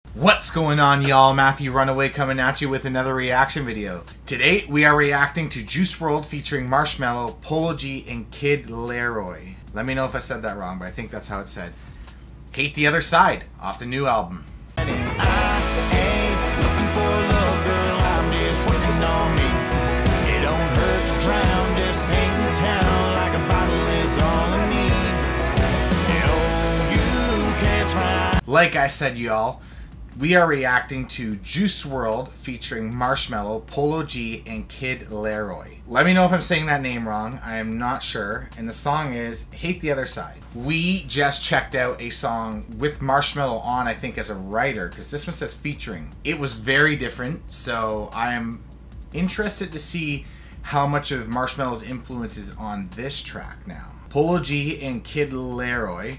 What's going on, y'all? Matthew Runaway coming at you with another reaction video. Today we are reacting to Juice WRLD featuring Marshmello, Polo G, and Kid Laroi. Let me know if I said that wrong, but I think that's how it's said. Hate the Other Side off the new album. Like I said, y'all, we are reacting to Juice WRLD featuring Marshmello, Polo G, and Kid Laroi. Let me know if I'm saying that name wrong. I am not sure. And the song is Hate the Other Side. We just checked out a song with Marshmello on, I think, as a writer, because this one says featuring. It was very different, so I am interested to see how much of Marshmello's influence is on this track now. Polo G and Kid Laroi,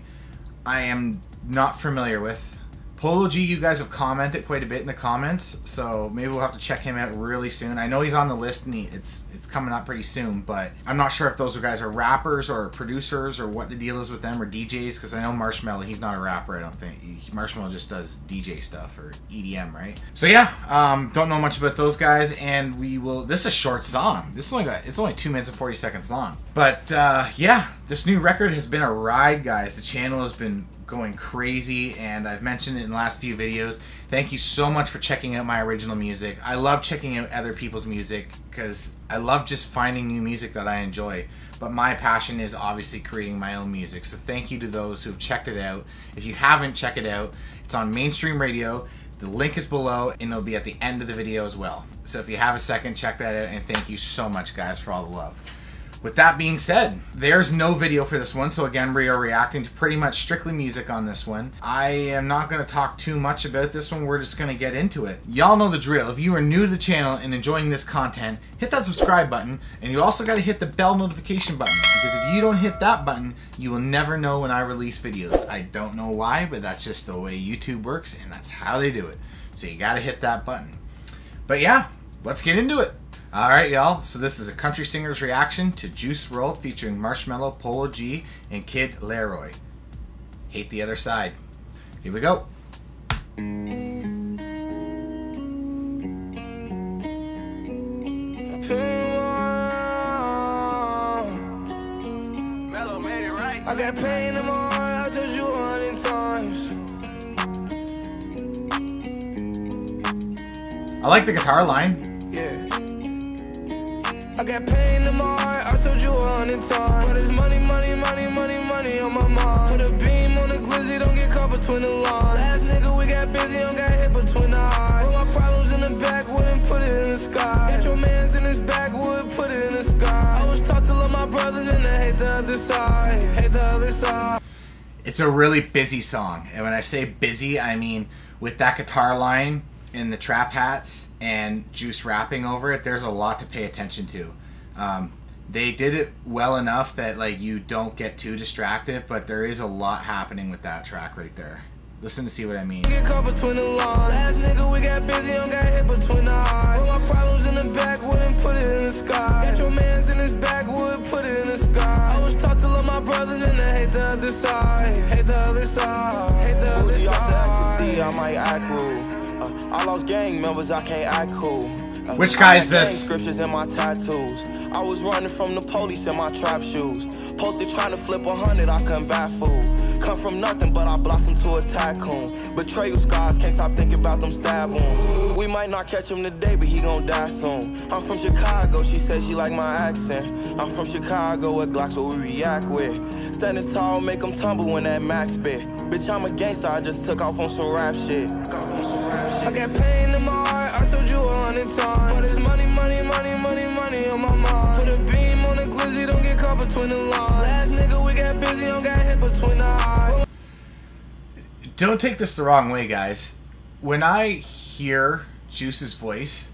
I am not familiar with. Polo G, you guys have commented quite a bit in the comments, so maybe we'll have to check him out really soon. I know he's on the list and it's coming up pretty soon, but I'm not sure if those guys are rappers or producers or what the deal is with them, or DJs, because I know Marshmello, he's not a rapper, I don't think. Marshmello just does DJ stuff or EDM, right? So yeah, don't know much about those guys, and we will. This is a short song. This is it's only 2 minutes and 40 seconds long. But yeah, this new record has been a ride, guys. The channel has been going crazy, and I've mentioned it in the last few videos. Thank you so much for checking out my original music. I love checking out other people's music because I love just finding new music that I enjoy. But my passion is obviously creating my own music. So thank you to those who have checked it out. If you haven't, check it out. It's on Mainstream Radio. The link is below, and it'll be at the end of the video as well. So if you have a second, check that out, and thank you so much, guys, for all the love. With that being said, there's no video for this one, so again, we are reacting to pretty much strictly music on this one. I am not going to talk too much about this one, we're just going to get into it. Y'all know the drill. If you are new to the channel and enjoying this content, hit that subscribe button, and you also got to hit the bell notification button, because if you don't hit that button, you will never know when I release videos. I don't know why, but that's just the way YouTube works, and that's how they do it. So you got to hit that button. But yeah, let's get into it. Alright, y'all, so this is a country singer's reaction to Juice WRLD featuring Marshmello, Polo G, and Kid Laroi. Hate the Other Side. Here we go. I got pain in my heart, I told you 100 times. I like the guitar line. Yeah. I got pain in my heart, I told you 100 times. But it's money, money, money, money, money on my mind. Put a beam on the glizzy, don't get caught between the lines. Last nigga, we got busy, don't got hit between the eyes. Put my problems in the backwood and put it in the sky. Got your mans in his backwood, put it in the sky. I was taught to love my brothers and I hate the other side. Hate the other side. It's a really busy song, and when I say busy, I mean with that guitar line and the trap hats and Juice rapping over it, there's a lot to pay attention to. They did it well enough that like you don't get too distracted, but there is a lot happening with that track right there. Listen to see what I mean. Get caught between the lines. Last nigga, we got busy, don't got hit between the eyes. Put my problems in the backwood and put it in the sky. Got your mans in his backwood, put it in the sky. I was taught to love my brothers and I hate the other side. Hate the other side. Hate the other side. Off the ecstasy, I might act rude. I lost gang members, I can't act cool. Which guy is this? Scriptures in my tattoos. I was running from the police in my trap shoes. Posted trying to flip 100, I couldn't baffle. Come from nothing, but I blossomed to a tycoon. Betrayal scars, can't stop thinking about them stab wounds. We might not catch him today, but he gon' die soon. I'm from Chicago, she said she like my accent. I'm from Chicago, with Glocks what we react with. Standing tall, make them tumble when that max bit. Bitch, I'm a gangster, I just took off on some rap shit. I got pain in my heart, I told you 100 times. But it's money, money, money, money, money on my mind. Put a beam on the glizzy, don't get caught between the lines. Last nigga, we got busy, don't got hit between the eyes. Don't take this the wrong way, guys. When I hear Juice's voice,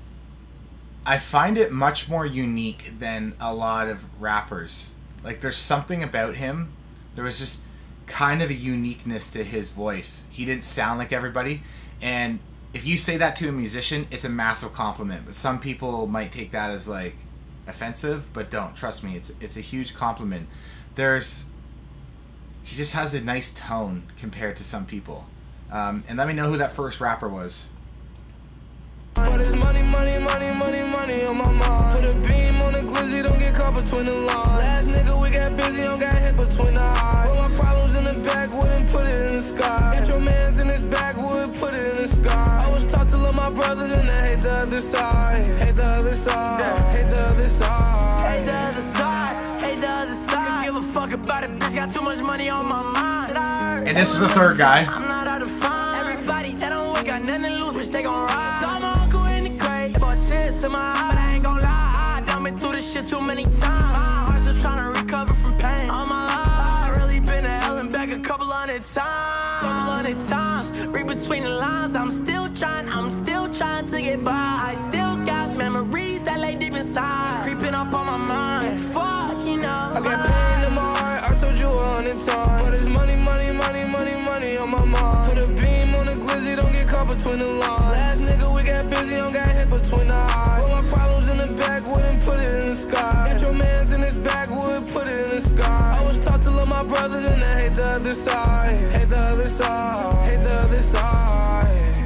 I find it much more unique than a lot of rappers. Like, there's something about him. There was just kind of a uniqueness to his voice. He didn't sound like everybody, and if you say that to a musician, it's a massive compliment. But some people might take that as like offensive, but don't. Trust me, it's a huge compliment. He just has a nice tone compared to some people. And let me know who that first rapper was. But it's money, money, money, money, money on my mind. Put a beam on the glizzy, don't get caught between the lines. Last nigga, we got busy, don't got hit between the eyes. Put my problems in the backwood and put it in the sky. Got your mans in this backwood, put it in the sky. I was taught to love my brothers and I hate the other side. Hate the other side, hate the other side. Hate the other side, hate the other side. Give a fuck about it, bitch, got too much money on my mind. And this is the third guy. I'm not out of fun. Everybody that don't work got nothing to lose, bitch, they gon' ride. So my uncle in the grave, but tears in my eye. But I ain't gon' lie, I done been through this shit too many times. My heart's still tryna recover from pain. All my life, I really been to hell and back a couple hundred times. Read between the lines, I'm still trying to get by. I still got memories that lay deep inside, creeping up on my mind. It's fuck, you know. I got pain in my heart, I told you 100 times. But it's money, money, money, money, money on my mind. Put a beam on the glizzy, don't get caught between the lines. Last nigga, we got busy, don't got hit between the eyes. Put my problems in the backwood and put it in the sky. Got your mans in this backwood, put it in the sky. I was taught to love my brothers and I hate the other side. Hate the other side, hate the other side.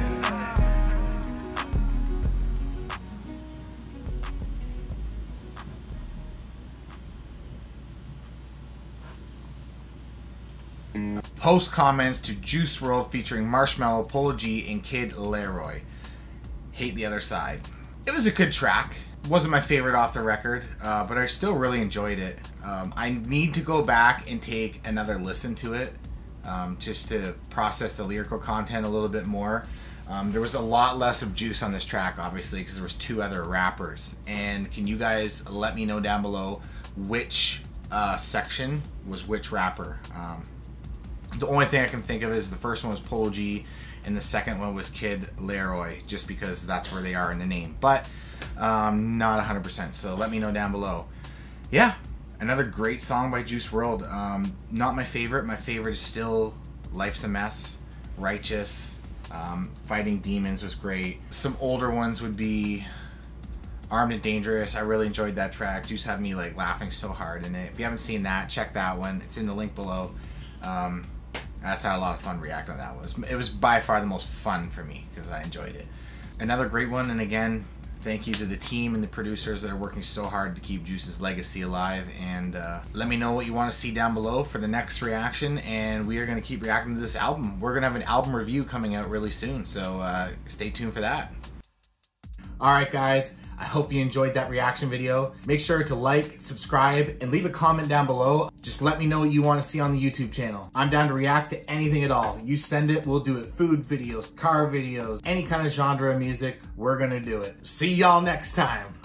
Post comments to Juice WRLD featuring Marshmello, Polo G, and Kid Laroi. Hate the Other Side. It was a good track. Wasn't my favorite off the record, but I still really enjoyed it. I need to go back and take another listen to it, just to process the lyrical content a little bit more. There was a lot less of Juice on this track, obviously, because there was two other rappers. And can you guys let me know down below which section was which rapper? The only thing I can think of is the first one was Polo G and the second one was Kid Laroi, just because that's where they are in the name. But not 100%, so let me know down below. Yeah, another great song by Juice WRLD. Not my favorite. My favorite is still Life's a Mess, Righteous, Fighting Demons was great. Some older ones would be Armed and Dangerous. I really enjoyed that track. Juice had me like laughing so hard in it. If you haven't seen that, check that one. It's in the link below. I just had a lot of fun reacting to that. It was by far the most fun for me because I enjoyed it. Another great one, and again, thank you to the team and the producers that are working so hard to keep Juice's legacy alive. And let me know what you want to see down below for the next reaction, and we are going to keep reacting to this album. We're going to have an album review coming out really soon, so stay tuned for that. Alright guys, I hope you enjoyed that reaction video. Make sure to like, subscribe, and leave a comment down below. Just let me know what you want to see on the YouTube channel. I'm down to react to anything at all. You send it, we'll do it. Food videos, car videos, any kind of genre of music, we're gonna do it. See y'all next time.